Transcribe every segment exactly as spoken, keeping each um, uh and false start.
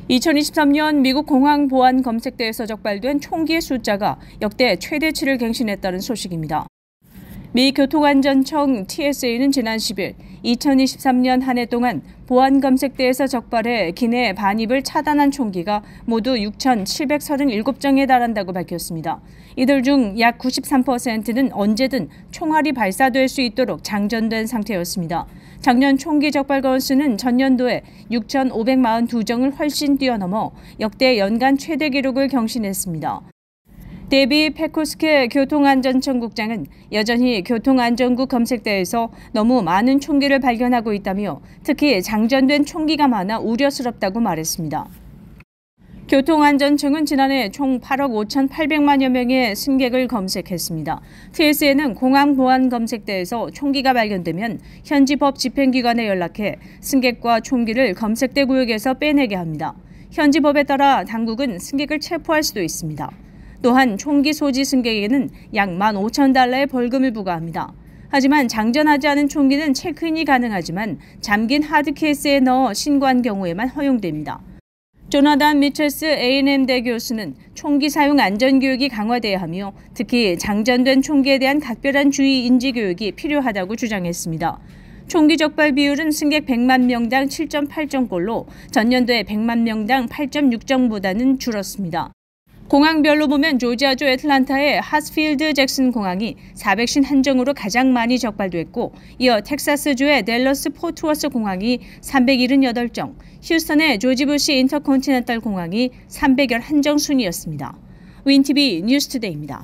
이천이십삼 년 미국 공항 보안 검색대에서 적발된 총기의 숫자가 역대 최대치를 갱신했다는 소식입니다. 미 교통안전청 티에스에이는 지난 십일 이천이십삼 년 한 해 동안 보안 검색대에서 적발해 기내 반입을 차단한 총기가 모두 육천칠백삼십칠 정에 달한다고 밝혔습니다. 이들 중 약 구십삼 퍼센트는 언제든 총알이 발사될 수 있도록 장전된 상태였습니다. 작년 총기 적발 건수는 전년도에 육천오백사십이 정을 훨씬 뛰어넘어 역대 연간 최대 기록을 경신했습니다. 데비 페코스케 교통안전청국장은 여전히 교통안전국 검색대에서 너무 많은 총기를 발견하고 있다며 특히 장전된 총기가 많아 우려스럽다고 말했습니다. 교통안전청은 지난해 총 팔억 오천팔백만여 명의 승객을 검색했습니다. 티에스에이는 공항보안 검색대에서 총기가 발견되면 현지 법 집행기관에 연락해 승객과 총기를 검색대 구역에서 빼내게 합니다. 현지 법에 따라 당국은 승객을 체포할 수도 있습니다. 또한 총기 소지 승객에게는 약 만 오천 달러의 벌금을 부과합니다. 하지만 장전하지 않은 총기는 체크인이 가능하지만 잠긴 하드 케이스에 넣어 신고한 경우에만 허용됩니다. 조나단 미첼스 에이앤엠대 교수는 총기 사용 안전교육이 강화돼야 하며 특히 장전된 총기에 대한 각별한 주의 인지 교육이 필요하다고 주장했습니다. 총기 적발 비율은 승객 백만 명당 칠 점 팔 정꼴로 전년도에 백만 명당 팔 점 육 정보다는 줄었습니다. 공항별로 보면 조지아주 애틀란타의 하스필드 잭슨 공항이 사백오십일 정으로 가장 많이 적발됐고 이어 텍사스주의 댈러스 포트워스 공항이 삼백칠십팔 정, 휴스턴의 조지 부시 인터컨티넨탈 공항이 삼백십일 정 순이었습니다. 윈티비 뉴스투데이입니다.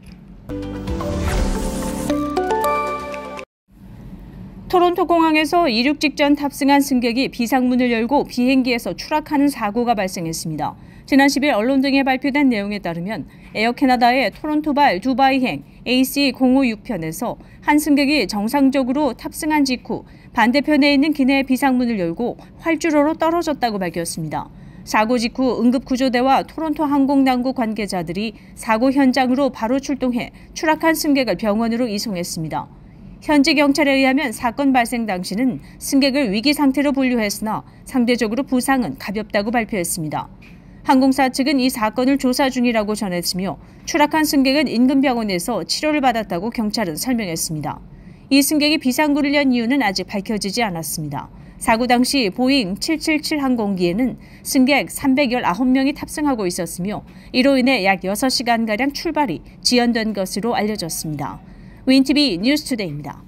토론토 공항에서 이륙 직전 탑승한 승객이 비상문을 열고 비행기에서 추락하는 사고가 발생했습니다. 지난 십일 언론 등에 발표된 내용에 따르면 에어캐나다의 토론토발 두바이행 에이씨 공오육 편에서 한 승객이 정상적으로 탑승한 직후 반대편에 있는 기내 비상문을 열고 활주로로 떨어졌다고 밝혔습니다. 사고 직후 응급구조대와 토론토 항공당국 관계자들이 사고 현장으로 바로 출동해 추락한 승객을 병원으로 이송했습니다. 현지 경찰에 의하면 사건 발생 당시는 승객을 위기 상태로 분류했으나 상대적으로 부상은 가볍다고 발표했습니다. 항공사 측은 이 사건을 조사 중이라고 전했으며 추락한 승객은 인근 병원에서 치료를 받았다고 경찰은 설명했습니다. 이 승객이 비상구를 연 이유는 아직 밝혀지지 않았습니다. 사고 당시 보잉 칠칠칠 항공기에는 승객 삼백십구 명이 탑승하고 있었으며 이로 인해 약 여섯 시간가량 출발이 지연된 것으로 알려졌습니다. 윈티비 뉴스투데이입니다.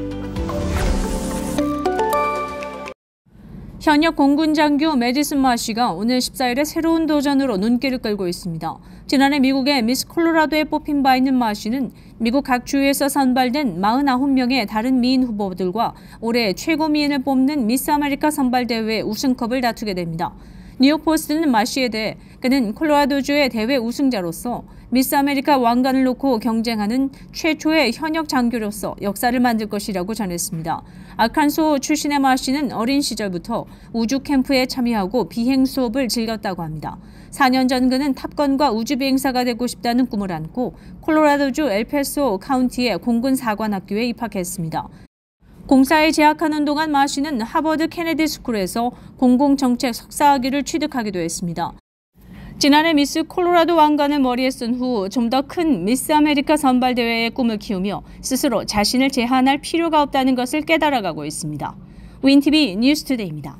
현역 공군 장교 매디슨 마시가 오늘 십사일에 새로운 도전으로 눈길을 끌고 있습니다. 지난해 미국의 미스 콜로라도에 뽑힌 바 있는 마시는 미국 각 주에서 선발된 사십구 명의 다른 미인 후보들과 올해 최고 미인을 뽑는 미스 아메리카 선발대회 우승컵을 다투게 됩니다. 뉴욕포스트는 마시에 대해 그는 콜로라도주의 대회 우승자로서 미스 아메리카 왕관을 놓고 경쟁하는 최초의 현역 장교로서 역사를 만들 것이라고 전했습니다. 아칸소 출신의 마시는 어린 시절부터 우주 캠프에 참여하고 비행 수업을 즐겼다고 합니다. 사 년 전 그는 탑건과 우주 비행사가 되고 싶다는 꿈을 안고 콜로라도주 엘파소 카운티의 공군 사관학교에 입학했습니다. 공사에 재학하는 동안 마시는 하버드 케네디 스쿨에서 공공정책 석사학위를 취득하기도 했습니다. 지난해 미스 콜로라도 왕관을 머리에 쓴 후 좀 더 큰 미스 아메리카 선발대회의 꿈을 키우며 스스로 자신을 제한할 필요가 없다는 것을 깨달아가고 있습니다. 윈티비 뉴스투데이입니다.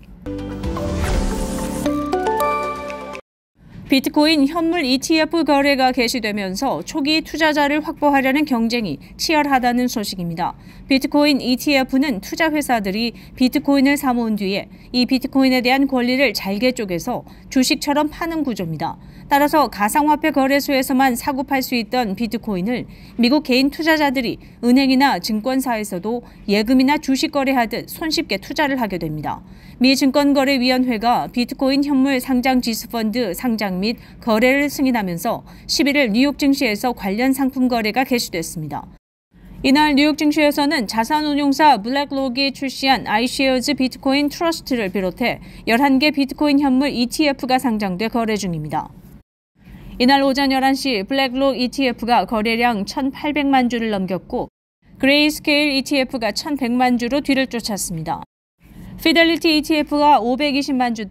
비트코인 현물 이티에프 거래가 개시되면서 초기 투자자를 확보하려는 경쟁이 치열하다는 소식입니다. 비트코인 이티에프는 투자 회사들이 비트코인을 사모은 뒤에 이 비트코인에 대한 권리를 잘게 쪼개서 주식처럼 파는 구조입니다. 따라서 가상화폐 거래소에서만 사고 팔 수 있던 비트코인을 미국 개인 투자자들이 은행이나 증권사에서도 예금이나 주식 거래하듯 손쉽게 투자를 하게 됩니다. 미 증권거래위원회가 비트코인 현물 상장 지수펀드 상장 및 거래를 승인하면서 십일일 뉴욕 증시에서 관련 상품 거래가 개시됐습니다. 이날 뉴욕 증시에서는 자산운용사 블랙록이 출시한 아이쉐어즈 비트코인 트러스트를 비롯해 열한 개 비트코인 현물 이티에프가 상장돼 거래 중입니다. 이날 오전 열한 시 블랙록 이티에프가 거래량 천팔백만 주를 넘겼고 그레이스케일 이티에프가 천백만 주로 뒤를 쫓았습니다. 피델리티 이티에프가 오백이십만 주대,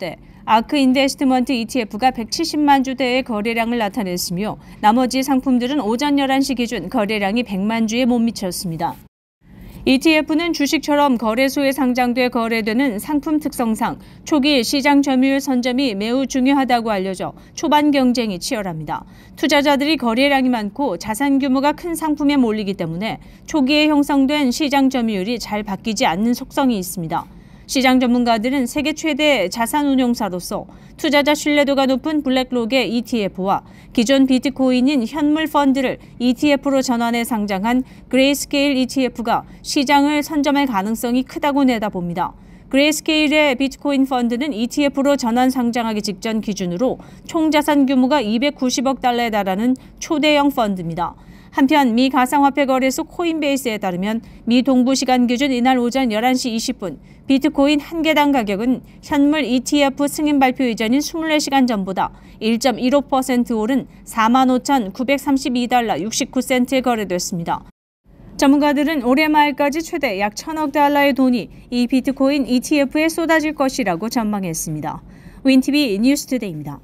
아크 인베스트먼트 이티에프가 백칠십만 주대의 거래량을 나타냈으며 나머지 상품들은 오전 열한 시 기준 거래량이 백만 주에 못 미쳤습니다. 이티에프는 주식처럼 거래소에 상장돼 거래되는 상품 특성상 초기 시장 점유율 선점이 매우 중요하다고 알려져 초반 경쟁이 치열합니다. 투자자들이 거래량이 많고 자산 규모가 큰 상품에 몰리기 때문에 초기에 형성된 시장 점유율이 잘 바뀌지 않는 속성이 있습니다. 시장 전문가들은 세계 최대 자산 운용사로서 투자자 신뢰도가 높은 블랙록의 이티에프와 기존 비트코인인 현물 펀드를 이티에프로 전환해 상장한 그레이스케일 이티에프가 시장을 선점할 가능성이 크다고 내다봅니다. 그레이스케일의 비트코인 펀드는 이티에프로 전환 상장하기 직전 기준으로 총 자산 규모가 이백구십억 달러에 달하는 초대형 펀드입니다. 한편 미 가상화폐 거래소 코인베이스에 따르면 미 동부 시간 기준 이날 오전 열한 시 이십 분 비트코인 한 개당 가격은 현물 이티에프 승인 발표 이전인 이십사 시간 전보다 일 점 일오 퍼센트 오른 사만 오천구백삼십이 달러 육십구 센트에 거래됐습니다. 전문가들은 올해 말까지 최대 약 천억 달러의 돈이 이 비트코인 이티에프에 쏟아질 것이라고 전망했습니다. 윈티비 뉴스투데이입니다.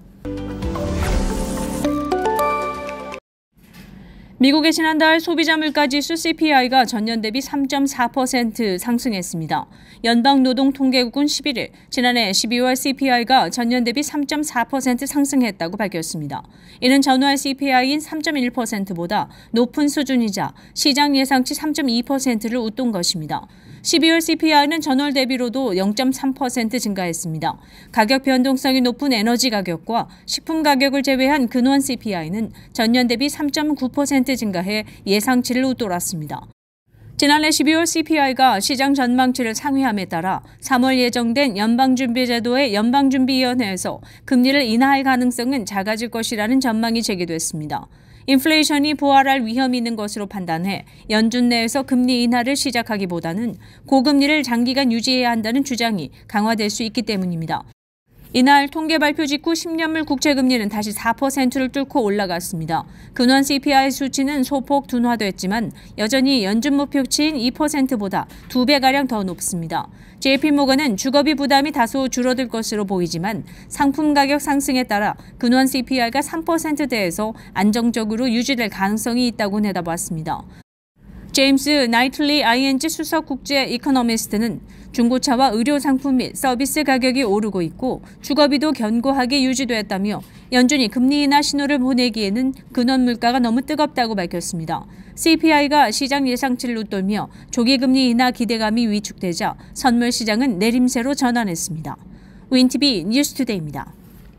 미국의 지난달 소비자 물가지수 씨피아이가 전년 대비 삼 점 사 퍼센트 상승했습니다. 연방노동통계국은 십일 일 지난해 십이월 씨피아이가 전년 대비 삼 점 사 퍼센트 상승했다고 밝혔습니다. 이는 전월 씨피아이인 삼 점 일 퍼센트보다 높은 수준이자 시장 예상치 삼 점 이 퍼센트를 웃돈 것입니다. 십이월 씨피아이는 전월 대비로도 영 점 삼 퍼센트 증가했습니다. 가격 변동성이 높은 에너지 가격과 식품 가격을 제외한 근원 씨피아이는 전년 대비 삼 점 구 퍼센트 증가해 예상치를 웃돌았습니다. 지난해 십이월 씨피아이가 시장 전망치를 상회함에 따라 삼월 예정된 연방준비제도의 연방준비위원회에서 금리를 인하할 가능성은 작아질 것이라는 전망이 제기됐습니다. 인플레이션이 부활할 위험이 있는 것으로 판단해 연준 내에서 금리 인하를 시작하기보다는 고금리를 장기간 유지해야 한다는 주장이 강화될 수 있기 때문입니다. 이날 통계 발표 직후 십 년물 국채금리는 다시 사 퍼센트를 뚫고 올라갔습니다. 근원 씨피아이 수치는 소폭 둔화됐지만 여전히 연준 목표치인 이 퍼센트보다 두 배가량 더 높습니다. 제이피모건은 주거비 부담이 다소 줄어들 것으로 보이지만 상품 가격 상승에 따라 근원 씨피아이가 삼 퍼센트대에서 안정적으로 유지될 가능성이 있다고 내다봤습니다. 제임스 나이틀리 아이엔지 수석 국제 이코노미스트는 중고차와 의료 상품 및 서비스 가격이 오르고 있고 주거비도 견고하게 유지됐다며 연준이 금리 인하 신호를 보내기에는 근원 물가가 너무 뜨겁다고 밝혔습니다. 씨피아이가 시장 예상치를 웃돌며 조기 금리 인하 기대감이 위축되자 선물 시장은 내림세로 전환했습니다. 윈티비 뉴스투데이입니다.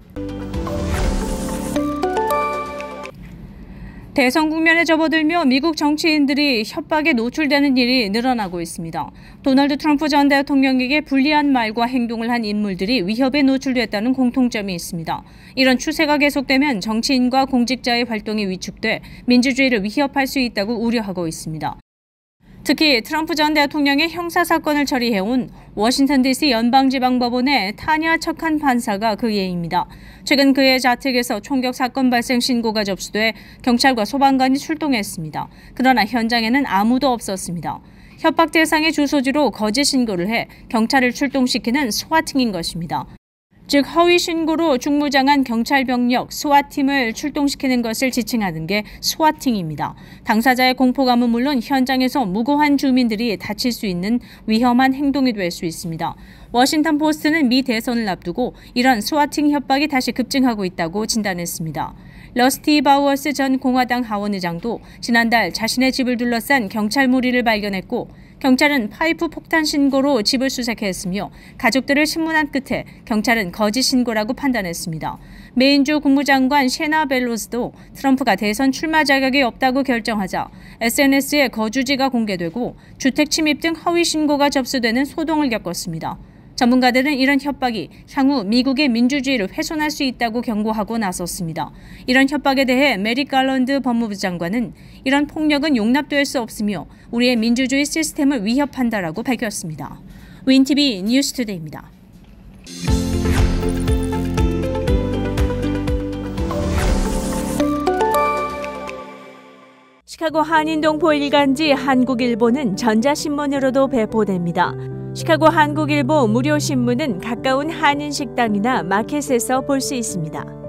대선 국면에 접어들며 미국 정치인들이 협박에 노출되는 일이 늘어나고 있습니다. 도널드 트럼프 전 대통령에게 불리한 말과 행동을 한 인물들이 위협에 노출됐다는 공통점이 있습니다. 이런 추세가 계속되면 정치인과 공직자의 활동이 위축돼 민주주의를 위협할 수 있다고 우려하고 있습니다. 특히 트럼프 전 대통령의 형사사건을 처리해온 워싱턴 디씨 연방지방법원의 타냐 척한 판사가 그 예입니다. 최근 그의 자택에서 총격 사건 발생 신고가 접수돼 경찰과 소방관이 출동했습니다. 그러나 현장에는 아무도 없었습니다. 협박 대상의 주소지로 거짓 신고를 해 경찰을 출동시키는 스와팅인 것입니다. 즉 허위 신고로 중무장한 경찰 병력 스와팀을 출동시키는 것을 지칭하는 게 스와팅입니다. 당사자의 공포감은 물론 현장에서 무고한 주민들이 다칠 수 있는 위험한 행동이 될 수 있습니다. 워싱턴 포스트는 미 대선을 앞두고 이런 스와팅 협박이 다시 급증하고 있다고 진단했습니다. 러스티 바우어스 전 공화당 하원의장도 지난달 자신의 집을 둘러싼 경찰 무리를 발견했고 경찰은 파이프 폭탄 신고로 집을 수색했으며 가족들을 신문한 끝에 경찰은 거짓 신고라고 판단했습니다. 메인주 국무장관 셰나 벨로스도 트럼프가 대선 출마 자격이 없다고 결정하자 에스엔에스에 거주지가 공개되고 주택 침입 등 허위 신고가 접수되는 소동을 겪었습니다. 전문가들은 이런 협박이 향후 미국의 민주주의를 훼손할 수 있다고 경고하고 나섰습니다. 이런 협박에 대해 메릭 갈런드 법무부 장관은 이런 폭력은 용납될 수 없으며 우리의 민주주의 시스템을 위협한다라고 밝혔습니다. 윈티비 뉴스투데이입니다. 시카고 한인동포 일간지 한국일보는 전자신문으로도 배포됩니다. 시카고 한국일보 무료 신문은 가까운 한인 식당이나 마켓에서 볼 수 있습니다.